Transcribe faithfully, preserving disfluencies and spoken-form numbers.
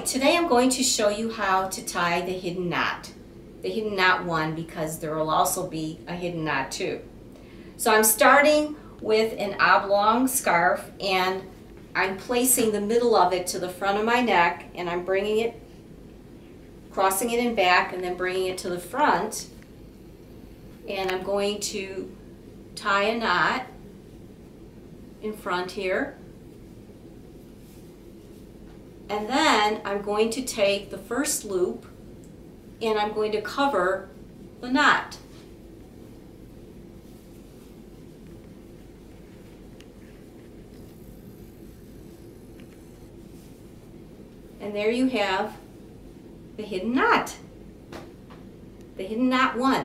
today I'm going to show you how to tie the hidden knot. The hidden knot one, because there will also be a hidden knot two. So I'm starting with an oblong scarf and I'm placing the middle of it to the front of my neck and I'm bringing it, crossing it in back and then bringing it to the front, and I'm going to tie a knot in front here. And then I'm going to take the first loop and I'm going to cover the knot. And there you have the hidden knot. The hidden knot one.